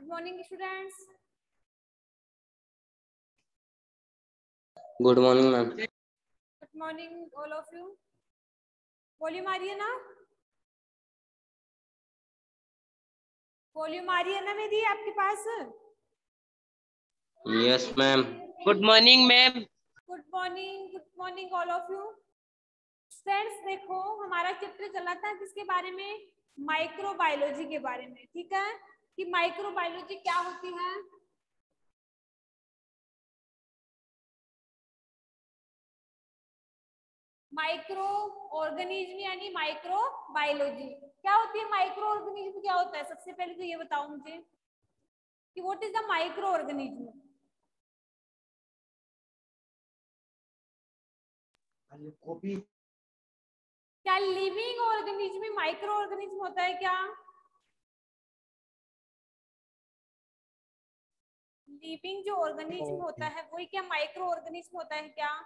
Good morning, students. Good morning ma'am. Good morning, all of you. Volume आ रही है ना? वॉल्यूम आ रही है ना मेरी आपके पास? Yes ma'am. Good morning ma'am. Good morning all of you. Students देखो, हमारा चैप्टर चला था किसके बारे में? माइक्रोबायोलॉजी के बारे में। ठीक है कि माइक्रोबायोलॉजी क्या होती है? माइक्रो ऑर्गेनिज्म यानी माइक्रोबायोलॉजी क्या होती है? माइक्रो ऑर्गेनिज्म क्या होता है? सबसे पहले तो ये बताओ मुझे कि what is the microorganism. क्या लिविंग ऑर्गेनिज्म में माइक्रो ऑर्गेनिज्म होता है क्या? लिविंग जो ऑर्गेनिज्म होता है वही क्या माइक्रो ऑर्गेनिज्म होता है क्या?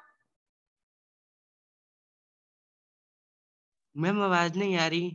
मैम आवाज नहीं आ रही।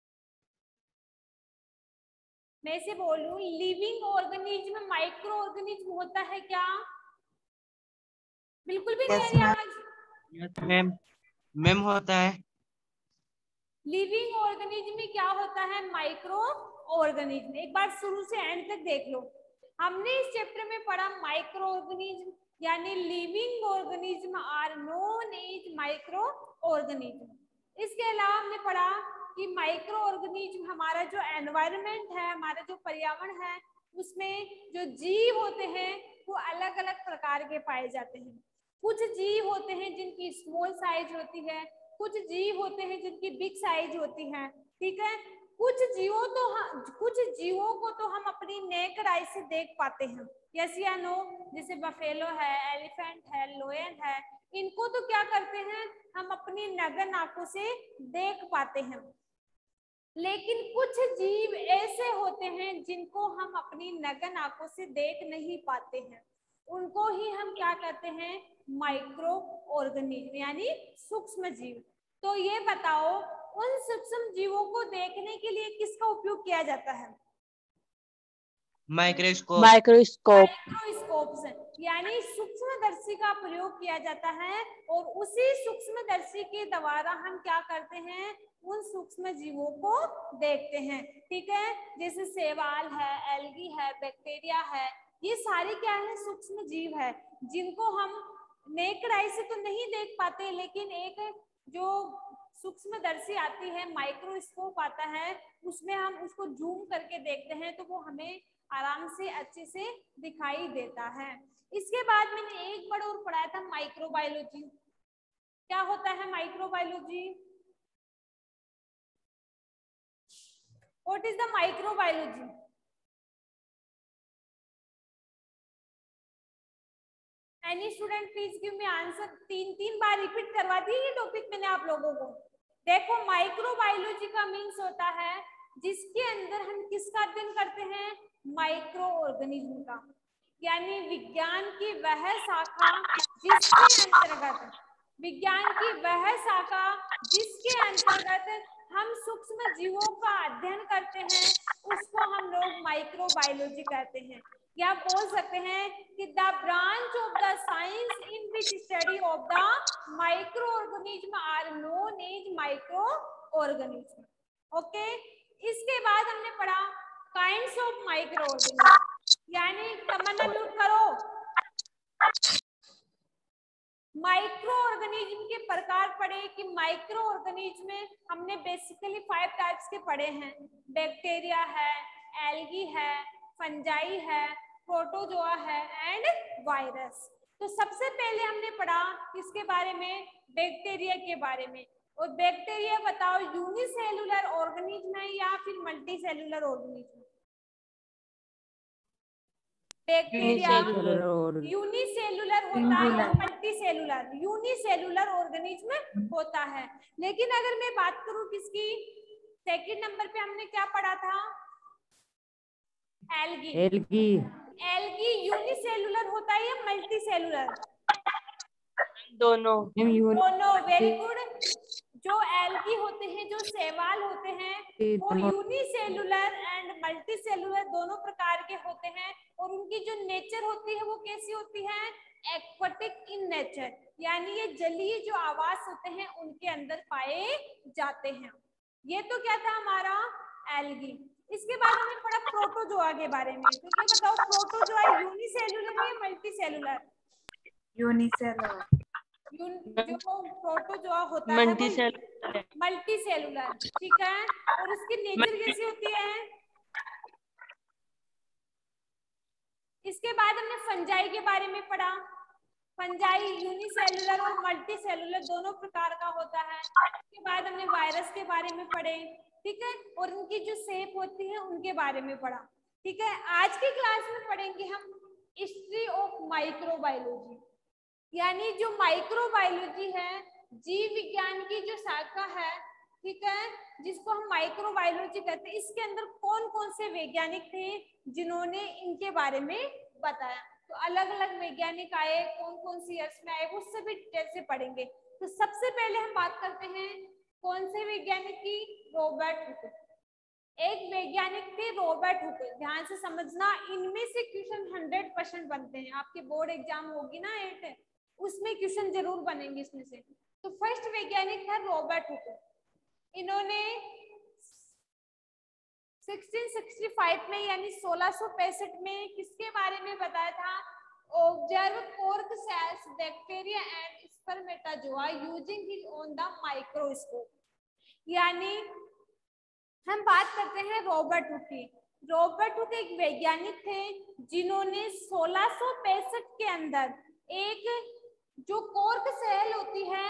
मैं से बोलूं लिविंग ऑर्गेनिज्म माइक्रो ऑर्गेनिज्म होता है क्या? बिल्कुल भी नहीं आ रही आवाज। Yes ma'am. मैम होता है। लिविंग ऑर्गेनिज्म में क्या होता है? Microorganism. एक बार शुरू से एंड तक देख लो। हमने इस चैप्टर में पढ़ा माइक्रो ऑर्गेनिज्म यानी living organism are known as microorganism. इसके अलावा हमने पढ़ा कि माइक्रो ऑर्गेनिज्म हमारा जो एनवायरनमेंट है, हमारा जो पर्यावरण है, उसमें जो जीव होते हैं वो अलग अलग प्रकार के पाए जाते हैं। कुछ जीव होते हैं जिनकी स्मॉल साइज होती है, कुछ जीव होते हैं जिनकी बिग साइज होती है। ठीक है, कुछ जीवों को तो हम अपनी नेकेड आई से देख पाते हैं, यस या नो? जैसे बफेलो है, एलिफेंट है, लोयन है, इनको तो क्या करते हैं हम अपनी नग्न आंखों से देख पाते हैं। लेकिन कुछ जीव ऐसे होते हैं जिनको हम अपनी नग्न आंखों से देख नहीं पाते हैं, उनको ही हम क्या कहते हैं? माइक्रो ऑर्गेनिज्म यानी सूक्ष्म जीव। तो ये बताओ उन सूक्ष्म जीवों को देखने के लिए किसका उपयोग किया जाता है? माइक्रोस्कोप से यानी सूक्ष्मदर्शी का प्रयोग किया जाता है और उसी सूक्ष्मदर्शी के द्वारा हम क्या करते हैं? उन सूक्ष्म जीवों को देखते हैं। ठीक है, जैसे शैवाल है, एल्गी है, बैक्टीरिया है, ये सारे क्या है? सूक्ष्म जीव है जिनको हम नेकेड आई से तो नहीं देख पाते, लेकिन एक जो सूक्ष्मदर्शी आती है, माइक्रोस्कोप आता है, उसमें हम उसको जूम करके देखते हैं तो वो हमें आराम से अच्छे से दिखाई देता है। इसके बाद मैंने एक वर्ड और पढ़ाया था माइक्रोबायोलॉजी। क्या होता है microbiology? What is the microbiology? Any student please give me answer. तीन बार रिपीट करवा दी ये टॉपिक मैंने आप लोगों को। देखो माइक्रोबायोलॉजी का मीन्स होता है जिसके अंदर हम किसका अध्ययन करते हैं? माइक्रो ऑर्गेनिज्म का, यानी विज्ञान की वह शाखा जिसके अंतर्गत हम सूक्ष्म जीवों का अध्ययन करते हैं, उसको हम लोग माइक्रोबायोलॉजी कहते हैं। या बोल सकते हैं कि the branch of the science in which study of the micro organism are known as microorganism. Okay, इसके बाद हमने पढ़ा काइंड्स ऑफ माइक्रो ऑर्गेनिज्म, यानी तमन्ना नोट करो माइक्रो ऑर्गेनिज्म के प्रकार पढ़े कि माइक्रो ऑर्गेनिज्म में हमने बेसिकली 5 टाइप्स के पढ़े हैं। बैक्टीरिया है, एल्गी है, फंजाई है, प्रोटोजोआ है एंड वायरस। तो सबसे पहले हमने पढ़ा किसके बारे में? बैक्टीरिया के बारे में। और बैक्टीरिया बताओ यूनिसेलुलर ऑर्गेनिज्म है या फिर multicellular organism? Bacteria unicellular होता है या मल्टी सेलुलर? यूनिसेलुलर ऑर्गेनिज्म होता है। लेकिन अगर मैं बात करूं किसकी, सेकंड नंबर पे हमने क्या पढ़ा था? एल्गी यूनिसेलुलर होता है या मल्टी सेलुलर? दोनों। Very good. जो एल्गी होते हैं, जो शैवाल होते हैं, वो यूनिसेलुलर एंड मल्टीसेलुलर दोनों प्रकार के होते हैं और उनकी जो नेचर होती है वो कैसी होती है, एक्वाटिक इन नेचर, यानी ये जलीय जो आवास होते हैं उनके अंदर पाए जाते हैं। ये तो क्या था हमारा एल्गी। इसके बाद हमने पढ़ा प्रोटोजोआ के बारे में। तो ये बताओ प्रोटोजोआ यूनिसेलुलर है या मल्टीसेलुलर? यूनिसेलुलर। जो प्रोटोजोआ होता है वो मल्टी सेलुलर, ठीक है। और उसकी नेचर कैसी होती है? इसके बाद हमने फंजाई के बारे में पढ़ा। फंजाई यूनिसेलुलर और मल्टी सेलुलर दोनों प्रकार का होता है। इसके बाद हमने वायरस के बारे में पढ़े, ठीक है, और उनकी जो शेप होती है उनके बारे में पढ़ा, ठीक है। आज की क्लास में पढ़ेंगे हम हिस्ट्री ऑफ माइक्रोबायोलॉजी, यानी जो माइक्रोबायोलॉजी है, जीव विज्ञान की जो शाखा है, ठीक है, जिसको हम माइक्रोबायोलॉजी कहते हैं। इसके अंदर कौन कौन से वैज्ञानिक थे जिन्होंने इनके बारे में बताया। तो अलग अलग वैज्ञानिक आए, कौन कौन सी ईयर्स में आए, वो सभी डिटेल से पढ़ेंगे। तो सबसे पहले हम बात करते हैं कौन से वैज्ञानिक की, रॉबर्ट हुक। एक वैज्ञानिक थे रॉबर्ट हुक, ध्यान से समझना, इनमें से क्वेश्चन 100% बनते हैं। आपके बोर्ड एग्जाम होगी ना 8, उसमें क्वेश्चन जरूर बनेंगे इसमें से। तो फर्स्ट वैज्ञानिक था रॉबर्ट हुक। इन्होंने 1665 में यानी 1665 में किसके बारे में बताया था, observe cork cells, bacteria and spermatozoa using his own the microscope. यानी हम बात करते हैं रॉबर्ट हुक की। रॉबर्ट हुक एक वैज्ञानिक थे जिन्होंने 1665 के अंदर एक जो कॉर्क सेल होती है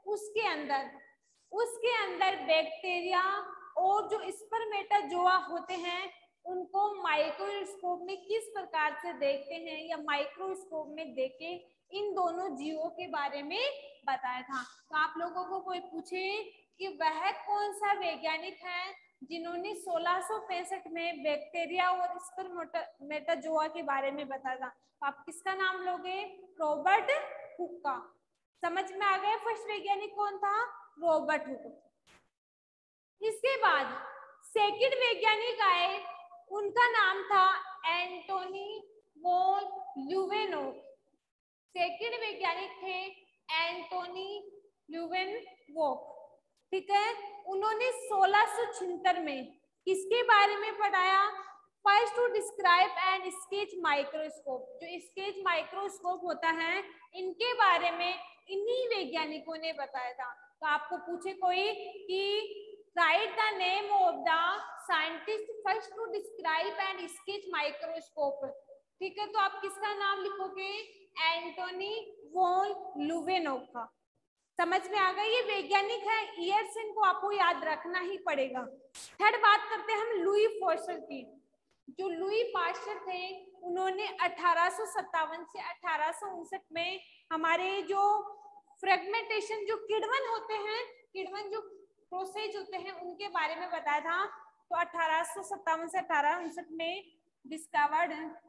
उसके अंदर बैक्टीरिया और जो स्पर्मेटाजोआ होते हैं उनको माइक्रोस्कोप में किस प्रकार से देखते हैं, या माइक्रोस्कोप में देखे इन दोनों जीवों के बारे में बताया था। तो आप लोगों को कोई पूछे कि वह कौन सा वैज्ञानिक है जिन्होंने 1665 में बैक्टीरिया और स्पर्मेटाजोआ के बारे में बताया था, तो आप किसका नाम लोगे, रॉबर्ट हुक का। समझ में आ गया फर्स्ट वैज्ञानिक कौन था, रॉबर्ट हुक। इसके बाद सेकंड वैज्ञानिक आए, उनका नाम था एंटोनी वॉन ल्यूवेनोव। सेकंड वैज्ञानिक थे एंटोनी ल्यूवेनोव, ठीक है। उन्होंने 1676 में किसके बारे में पढ़ाया, first to describe and sketch microscope. जो स्केच माइक्रोस्कोप होता है इनके बारे में इन्हीं वैज्ञानिकों ने बताया था। तो आपको पूछे कोई कि write the name of the scientist first to describe and sketch microscope, ठीक है, तो आप किसका नाम लिखोगे, एंटोनी वॉन ल्यूवेनोव का। समझ में आ गया, ये वैज्ञानिक है, ईयर्स इनको आपको याद रखना ही पड़ेगा। थर्ड बात करते हैं हम लुई पास्चर की। जो लुई पास्चर थे उन्होंने 1857 से 1859 में हमारे जो फ्रेगमेंटेशन, जो किण्वन होते हैं, किण्वन जो प्रोसेस होते हैं उनके बारे में बताया था। तो 1857 से 1859 में discovered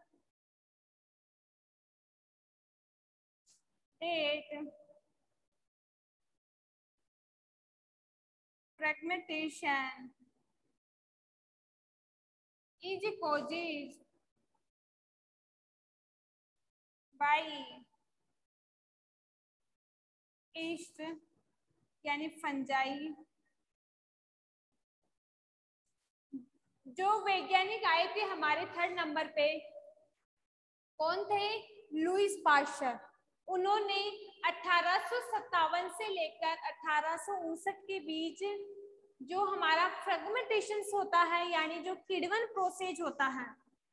that fragmentation is caused by yeast यानी फंजाई। जो वैज्ञानिक आए थे हमारे थर्ड नंबर पे कौन थे, लुईस पास्चर। उन्होंने 1857 से लेकर 1859 के बीच जो हमारा फ्रेगमेंटेशन होता है, यानी जो किण्वन प्रोसेस होता है,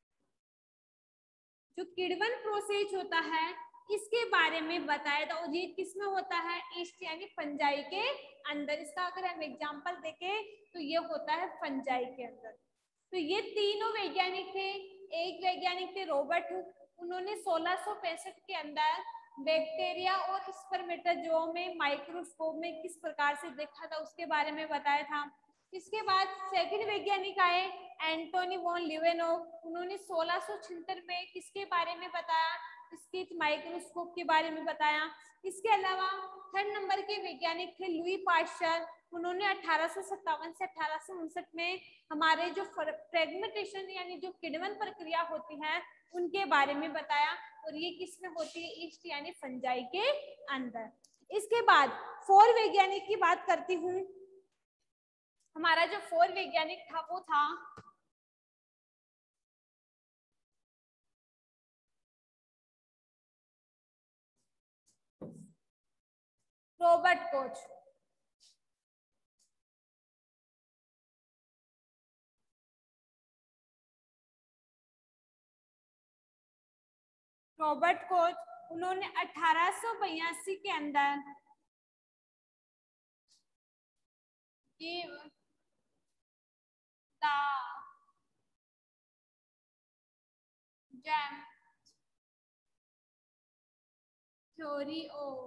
जो किण्वन प्रोसेस होता है इसके बारे में बताया था। और ये किसमें होता है, ईस्ट यानी फंजाई के अंदर। इसका अगर हम एग्जांपल देखें तो ये होता है फंजाई के अंदर। तो ये तीनों वैज्ञानिक थे। एक वैज्ञानिक थे रॉबर्ट हुक, उन्होंने 1665 के अंदर बैक्टीरिया और स्पर्मेटाजोआ में माइक्रोस्कोप में किस प्रकार से देखा था उसके बारे में बताया था। इसके बाद सेकंड वैज्ञानिक आए एंटोनी वॉन ल्यूवेनोव, उन्होंने 1676 में किसके बारे में बताया, स्केच माइक्रोस्कोप के बारे में बताया। इसके अलावा थर्ड नंबर के वैज्ञानिक थे लुई पास्चर, उन्होंने 1857 से 1859 में हमारे जो फ्रेगमेंटेशन यानी जो किण्वन प्रक्रिया होती है उनके बारे में बताया, और ये किसमें होती है, ईस्ट यानी फंजाई के अंदर। इसके बाद 4 वैज्ञानिक की बात करती हूँ। हमारा जो 4 वैज्ञानिक था वो था रॉबर्ट कोच। रॉबर्ट कोच, उन्होंने 1882 के अंदर give the germ theory of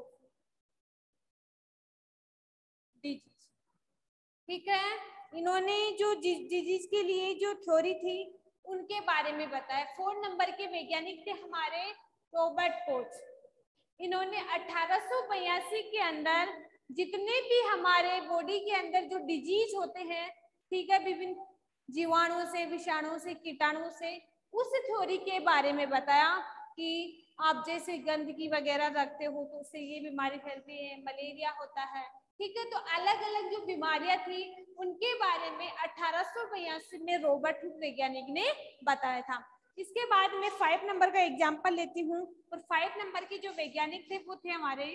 disease। ठीक है, इन्होंने जो डिजीज के लिए जो थ्योरी थी उनके बारे में बताया। 4 नंबर के वैज्ञानिक थे हमारे रॉबर्ट कोच। इन्होंने 1882 के अंदर जितने भी हमारे बॉडी के अंदर जो डिजीज होते हैं, ठीक है, विभिन्न जीवाणुओं से, विषाणुओं से, कीटाणुओं से, उस थ्योरी के बारे में बताया कि आप जैसे गंदगी वगैरह रखते हो तो उससे ये बीमारी फैलती है, मलेरिया होता है, ठीक है। तो अलग अलग जो बीमारियां थी उनके बारे में 1882 में रॉबर्ट वैज्ञानिक ने बताया था। इसके बाद मैं 5 नंबर का एग्जाम्पल लेती हूँ, और 5 नंबर के जो वैज्ञानिक थे वो थे हमारे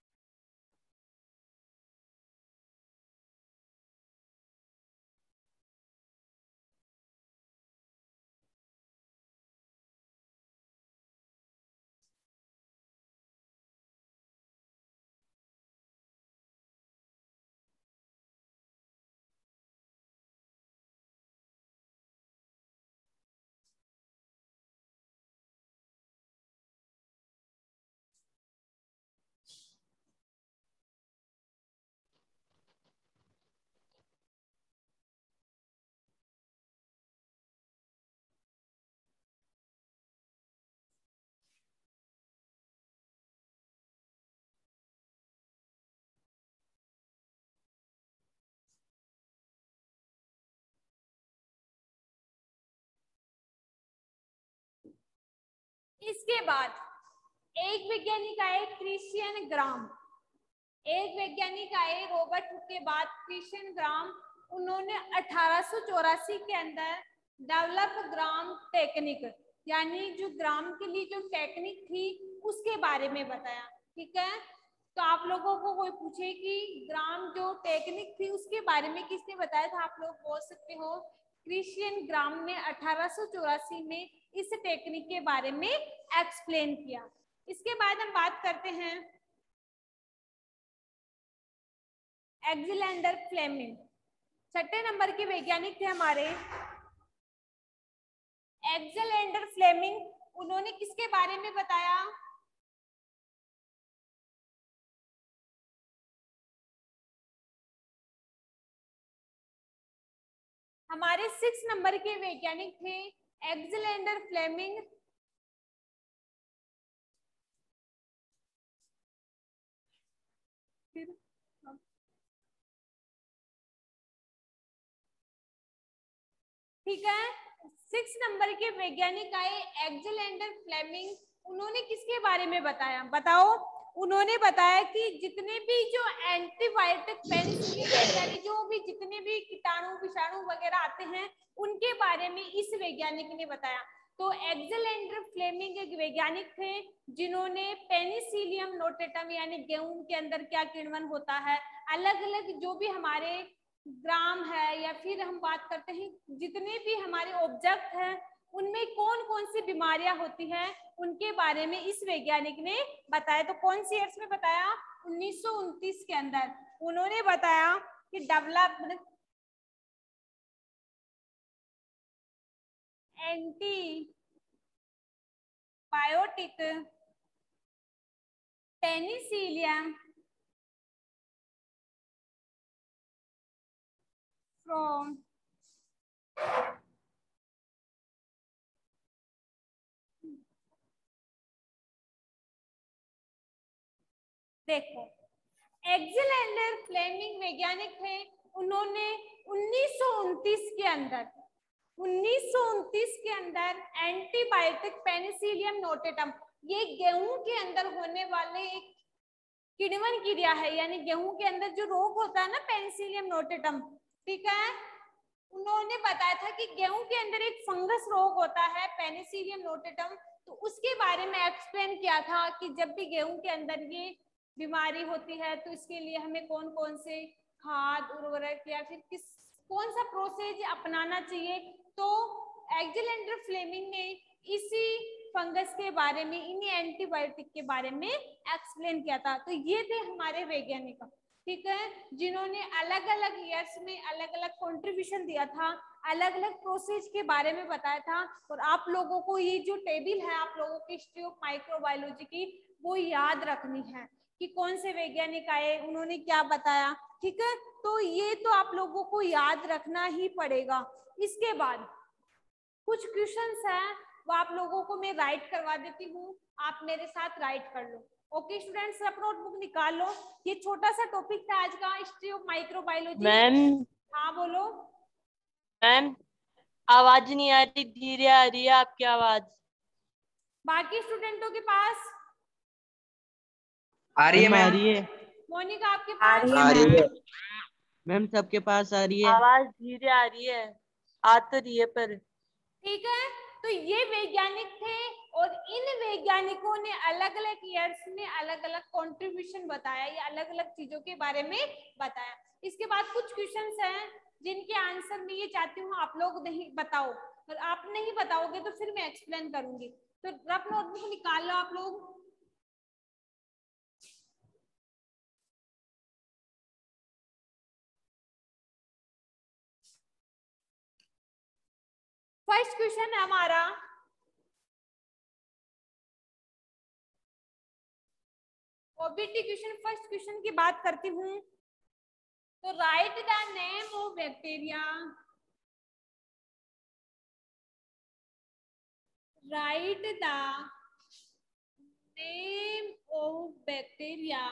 इसके बाद एक वैज्ञानिक आए क्रिश्चियन ग्राम। एक वैज्ञानिक आए रॉबर्ट हुक के बाद क्रिश्चियन ग्राम। उन्होंने 1884 के अंदर डेवलप ग्राम टेक्निक, यानी जो ग्राम के लिए जो टेक्निक थी उसके बारे में बताया। ठीक है, तो आप लोगों को कोई पूछे कि ग्राम जो टेक्निक थी उसके बारे में किसने बताया था, आप लोग बोल सकते हो क्रिश्चियन ग्राम ने 1884 में इस टेक्निक के बारे में एक्सप्लेन किया। इसके बाद हम बात करते हैं एलेक्जेंडर फ्लेमिंग। 6 नंबर के वैज्ञानिक थे हमारे एलेक्जेंडर फ्लेमिंग। उन्होंने किसके बारे में बताया, हमारे 6 नंबर के वैज्ञानिक थे एलेक्जेंडर फ्लेमिंग। ठीक है, 6 नंबर के वैज्ञानिक आए एलेक्जेंडर फ्लेमिंग। उन्होंने किसके बारे में बताया, बताओ। उन्होंने बताया कि जितने भी जो एंटीबायोटिक पेनिसिलिन यानी जो भी जितने भी कीटाणु विषाणु वगैरह आते हैं उनके बारे में इस वैज्ञानिक ने बताया। तो एलेक्जेंडर फ्लेमिंग एक वैज्ञानिक थे जिन्होंने पेनिसिलियम नोटेटम यानी गेहूं के अंदर क्या किण्वन होता है, अलग अलग जो भी हमारे ग्राम है, या फिर हम बात करते हैं जितने भी हमारे ऑब्जेक्ट हैं उनमें कौन कौन सी बीमारियां होती हैं उनके बारे में इस वैज्ञानिक ने बताया। तो कौन सी ईयर्स में बताया, 1929 के अंदर उन्होंने बताया कि डेवलप्ड एंटीबायोटिक पेनिसिलियम फ्रॉम देखो एलेक्जेंडर फ्लेमिंग वैज्ञानिक थे, उन्होंने 1929 के अंदर एंटीबायोटिक पेनिसिलियम नोटेटम, ये गेहूं के अंदर होने वाले एक किण्वन क्रिया है, यानी गेहूं के अंदर जो रोग होता है ना पेनिसिलियम नोटेटम, ठीक है, उन्होंने बताया था कि गेहूं के अंदर एक फंगस रोग होता है पेनिसिलियम नोटेटम, तो उसके बारे में एक्सप्लेन किया था कि जब भी गेहूं के अंदर ये बीमारी होती है तो इसके लिए हमें कौन कौन से खाद उर्वरक या फिर कौन सा प्रोसेस अपनाना चाहिए। तो एलेक्जेंडर फ्लेमिंग ने इसी फंगस के बारे में, इन्हीं एंटीबायोटिक के बारे में एक्सप्लेन किया था। तो ये थे हमारे वैज्ञानिक, ठीक है, जिन्होंने अलग अलग ईयर्स में अलग अलग कंट्रीब्यूशन दिया था, अलग अलग प्रोसेस के बारे में बताया था। और आप लोगों को ये जो टेबल है आप लोगों की हिस्ट्री ऑफ माइक्रोबायोलॉजी की, वो याद रखनी है कि कौन से वैज्ञानिक आए, उन्होंने क्या बताया, ठीक है। तो ये तो आप लोगों को याद रखना ही पड़ेगा। इसके बाद कुछ क्वेश्चंस हैं, वो आप लोगों को मैं राइट करवा देती हूँ, आप मेरे साथ राइट कर लो। ओके स्टूडेंट्स, आप नोटबुक निकाल लो। ये छोटा सा टॉपिक था आज का, हिस्ट्री ऑफ माइक्रोबायोलॉजी। मैम हाँ बोलो। मैम आवाज नहीं आ रही, धीरे आ रही है आपकी आवाज। बाकी स्टूडेंटों के पास आ रही है मैम, आ मैम। रही है मोनिका आपके आ पास? रही है मैम। मैम सबके पास आ रही है। आवाज धीरे आ रही है, आ तो रही है पर। ठीक है, तो ये वैज्ञानिक थे और इन वैज्ञानिकों ने अलग अलग ईयर्स में अलग अलग कंट्रीब्यूशन बताया, या अलग अलग चीजों के बारे में बताया। इसके बाद कुछ क्वेश्चंस हैं जिनके आंसर मैं ये चाहती हूँ आप लोग नहीं बताओ, और आप नहीं बताओगे तो फिर मैं एक्सप्लेन करूंगी। तो रफ नोटबुक निकाल लो आप लोग। फर्स्ट क्वेश्चन है हमारा, ओबीटी क्वेश्चन। फर्स्ट क्वेश्चन की बात करती हूँ, तो write the name of bacteria, write the name of bacteria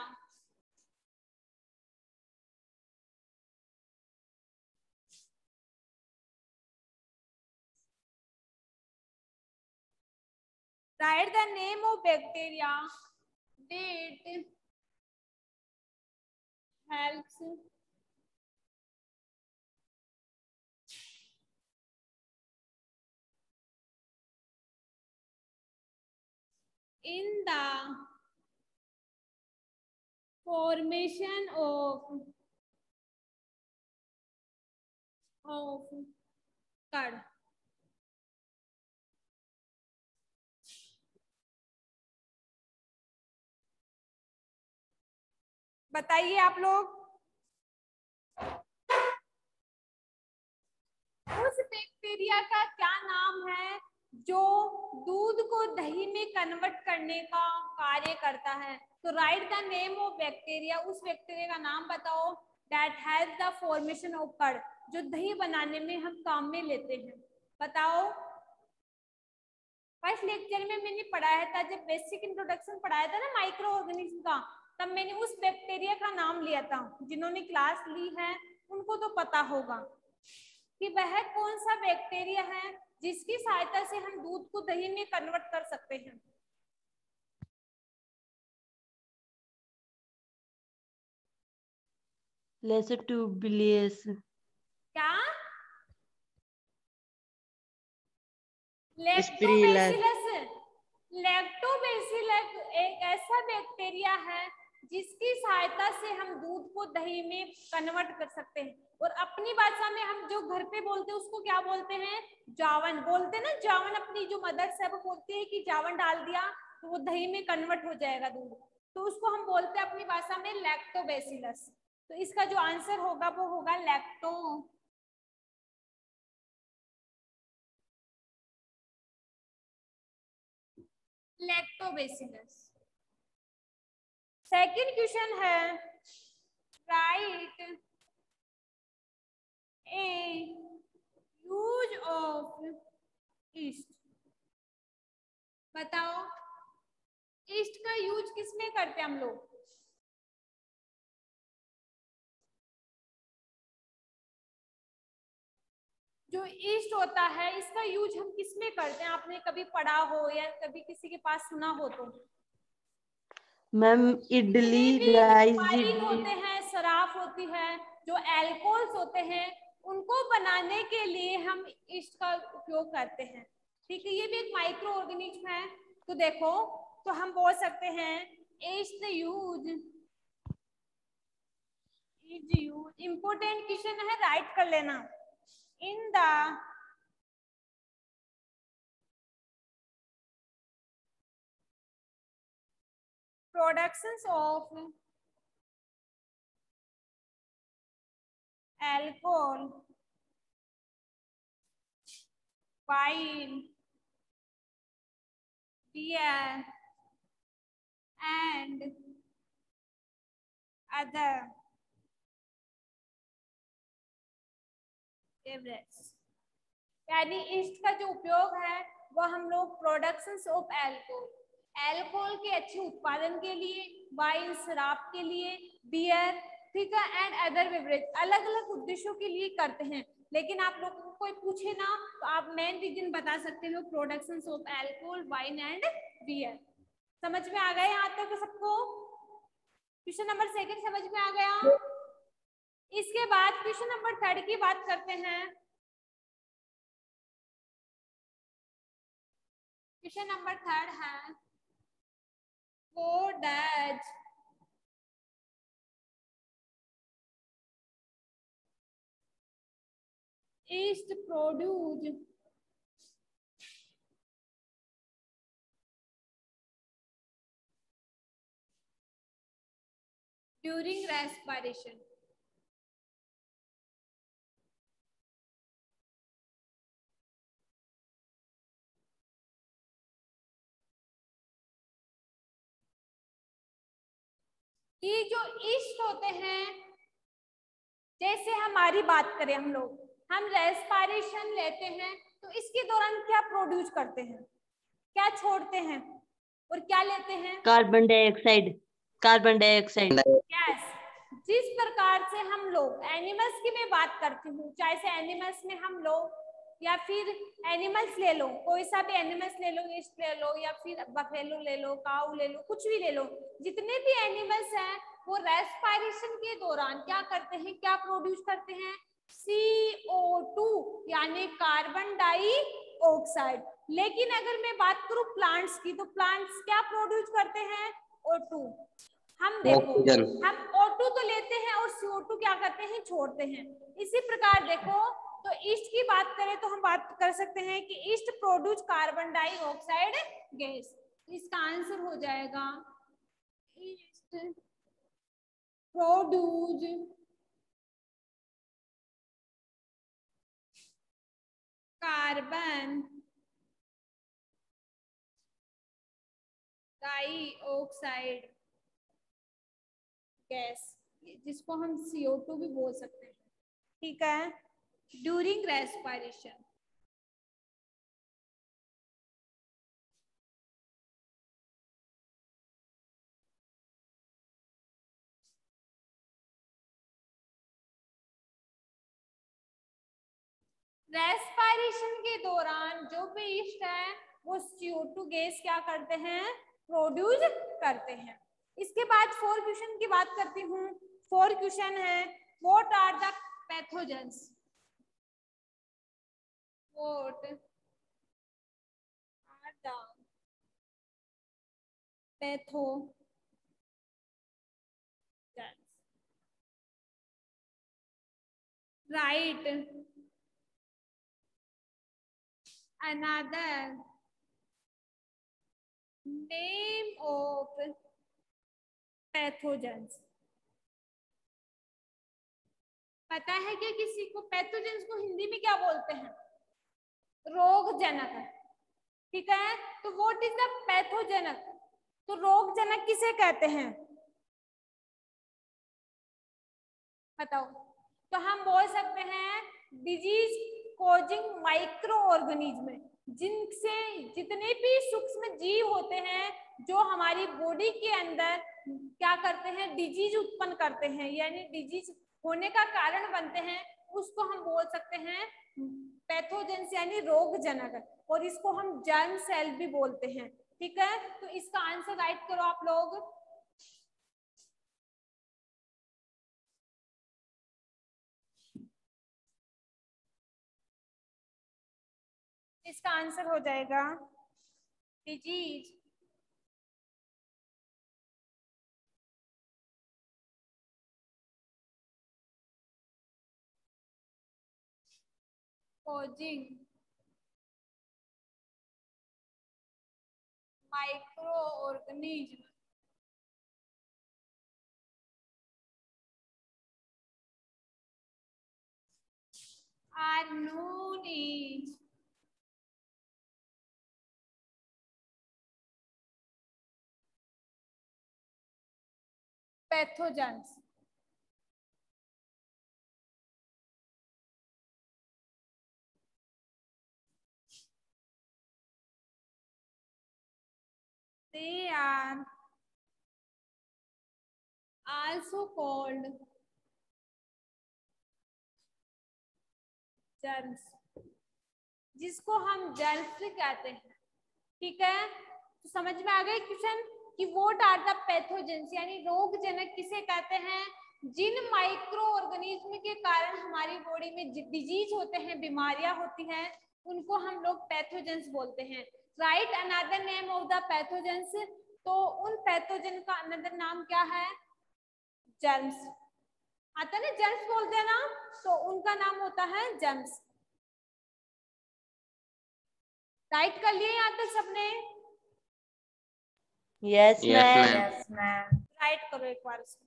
write the name of bacteria that helps in the formation of curd। बताइए आप लोग, उस बैक्टीरिया का क्या नाम है जो दूध को दही में कन्वर्ट करने का कार्य करता है। तो write the name of bacteria, उस बैक्टीरिया का नाम बताओ that has the formation of curd, जो दही बनाने में हम काम में लेते हैं। बताओ। फर्स्ट लेक्चर में मैंने पढ़ाया था, जब बेसिक इंट्रोडक्शन पढ़ाया था ना माइक्रो ऑर्गेनिज्म का, तब मैंने उस बैक्टीरिया का नाम लिया था। जिन्होंने क्लास ली है उनको तो पता होगा कि वह कौन सा बैक्टीरिया है जिसकी सहायता से हम दूध को दही में कन्वर्ट कर सकते हैं। लेसोटुबिलियस। क्या? स्पिरिलस। लैक्टोबैसिलस। लैक्टोबैसिलस एक ऐसा बैक्टीरिया है जिसकी सहायता से हम दूध को दही में कन्वर्ट कर सकते हैं। और अपनी भाषा में हम जो घर पे बोलते हैं उसको क्या बोलते हैं? जावन बोलते हैं ना। जावन, अपनी जो मदर्स है वो बोलती है कि जावन डाल दिया तो वो दही में कन्वर्ट हो जाएगा दूध, तो उसको हम बोलते हैं अपनी भाषा में लैक्टोबैसिलस। तो इसका जो आंसर होगा वो होगा लैक्टोबैसिलस। सेकंड क्वेश्चन है, write a use of yeast. बताओ ईस्ट का यूज किसमें करते हैं हम लोग? जो ईस्ट होता है इसका यूज हम किस में करते हैं, आपने कभी पढ़ा हो या कभी किसी के पास सुना हो तो? Ma'am idli, rice wine idli. होते हैं, शराब होती है, जो एल्कोहल्स होते हैं उनको बनाने के लिए हम ईस्ट का उपयोग करते हैं। ठीक है, ये भी एक माइक्रो ऑर्गेनिज्म है। तो देखो, तो हम बोल सकते हैं ईस्ट यूज इम्पोर्टेंट क्वेश्चन है, राइट कर लेना। In the productions of alcohol, wine, beer and other beverages, यानी ईस्ट का जो उपयोग है वो हम लोग प्रोडक्शंस ऑफ एल्कोहल के अच्छे उत्पादन के लिए, वाइन शराब के लिए, बियर, ठीक है, एंड अदर बेवरेज, अलग अलग उद्देश्यों के लिए करते हैं। लेकिन आप लोगों को कोई पूछे ना तो आप मेन रीजन बता सकते हो, productions of alcohol, wine and beer. समझ में आ गया यहाँ तक सबको? क्वेश्चन नंबर 2 समझ में आ गया? इसके बाद क्वेश्चन नंबर 3 की बात करते हैं। क्वेश्चन नंबर 3 है, what does yeast produce during respiration? ये जो ईस्ट होते हैं, जैसे हमारी बात करें हम रेस्पिरेशन लेते हैं तो इसके दौरान क्या प्रोड्यूस करते हैं, क्या छोड़ते हैं और क्या लेते हैं? Carbon dioxide, carbon dioxide. Yes, जिस प्रकार से हम लोग एनिमल्स की मैं बात करती हूँ, चाहे से एनिमल्स में हम लोग या फिर एनिमल्स ले लो, कोई सा भी एनिमल्स ले लो, ईस्ट ले लो या फिर बफेलो ले लो, काऊ ले लो, कुछ भी ले लो, जितने भी एनिमल्स हैं वो रेस्पिरेशन के दौरान क्या करते हैं, क्या प्रोड्यूस करते हैं? CO2 यानी कार्बन डाइऑक्साइड। लेकिन अगर मैं बात करूं प्लांट्स की, तो प्लांट्स क्या प्रोड्यूस करते हैं? O2। हम देखो, हम O2 तो लेते हैं और CO2 क्या करते हैं? छोड़ते हैं। इसी प्रकार देखो, तो ईस्ट की बात करें तो हम बात कर सकते हैं कि yeast produce carbon dioxide gas. इसका आंसर हो जाएगा yeast produce carbon dioxide gas, जिसको हम CO2 भी बोल सकते हैं। ठीक है, ड्यूरिंग रेस्पिरेशन। रेस्पिरेशन के दौरान जो भी ईस्ट है वो CO2 गैस क्या करते हैं? प्रोड्यूस करते हैं। इसके बाद 4 क्वेश्चन की बात करती हूँ। 4 क्वेश्चन है, what are the pathogens? What are the pathogens? Write another name of pathogens। पता है क्या किसी को पैथोजेंस को हिंदी में क्या बोलते हैं? रोगजनक। ठीक है, तो व्हाट इज द पैथोजेनक? तो रोगजनक किसे कहते हैं बताओ? तो हम बोल सकते हैं डिजीज कॉजिंग माइक्रो ऑर्गेनिज्म, जिनसे जितने भी सूक्ष्म जीव होते हैं जो हमारी बॉडी के अंदर क्या करते हैं? डिजीज उत्पन्न करते हैं, यानी डिजीज होने का कारण बनते हैं, उसको हम बोल सकते हैं पैथोजेंस यानी रोगजनक, और इसको हम जर्म सेल भी बोलते हैं। ठीक है, तो इसका आंसर राइट करो आप लोग। इसका आंसर हो जाएगा disease. Causing micro organism are known as pathogens. They are also called germs, जिसको हम जर्म्स कहते हैं। ठीक है, तो समझ में आ गए क्वेश्चन कि व्हाट आर द पैथोजेंस यानी रोगजनक किसे कहते हैं? जिन माइक्रो ऑर्गेनिज्म के कारण हमारी बॉडी में डिजीज होते हैं, बीमारियां होती हैं, उनको हम लोग पैथोजेंस बोलते हैं। Write another name of the pathogens, तो उन पैथोजन का अनदर नाम क्या है? जर्म्स। आता है ना, जर्म्स बोलते हैं ना, तो उनका नाम होता है जर्म्स। राइट कर लिए यहाँ तक सबने? Yes ma'am. Yes ma'am. Write करो एक बार उसको।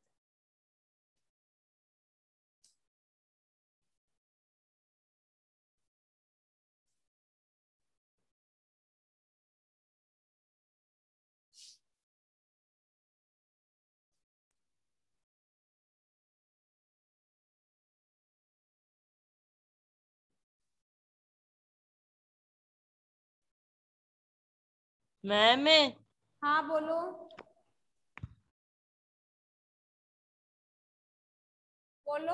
मैम हाँ बोलो। बोलो।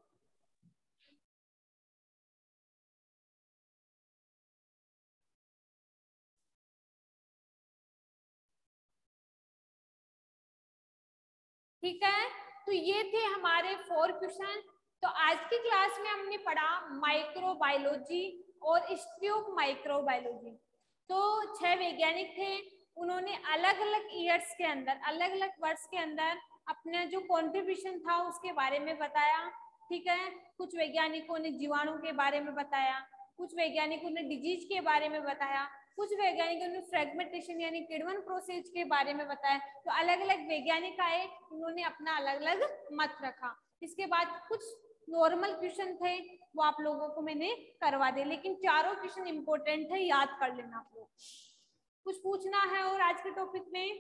ठीक है, तो ये थे हमारे 4 क्वेश्चन। तो आज की क्लास में हमने पढ़ा माइक्रोबायोलॉजी और हिस्ट्री ऑफ माइक्रोबायोलॉजी। तो 6 वैज्ञानिक थे, उन्होंने अलग अलग ईयर्स के अंदर, अलग अलग वर्ष के अंदर अपना जो कॉन्ट्रीब्यूशन था उसके बारे में बताया। ठीक है, कुछ वैज्ञानिकों ने जीवाणु के बारे में बताया, कुछ वैज्ञानिकों ने डिजीज के बारे में बताया, कुछ वैज्ञानिकों ने फ्रेगमेंटेशन यानी किण्वन प्रोसेस के बारे में बताया। तो अलग अलग वैज्ञानिक आए, उन्होंने अपना अलग अलग मत रखा। इसके बाद कुछ नॉर्मल क्वेश्चन थे, वो आप लोगों को मैंने करवा दिए, लेकिन चारों क्वेश्चन इंपॉर्टेंट है, याद कर लेना आप लोग। कुछ पूछना है और आज के टॉपिक में?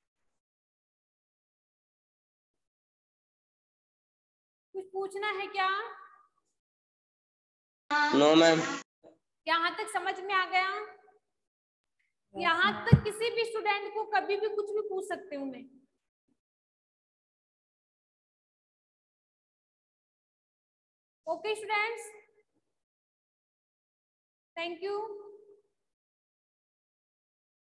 कुछ पूछना है क्या? No ma'am. यहाँ तक समझ में आ गया? यहाँ तक किसी भी स्टूडेंट को कभी भी कुछ भी पूछ सकते हूँ मैं। Okay students, thank you.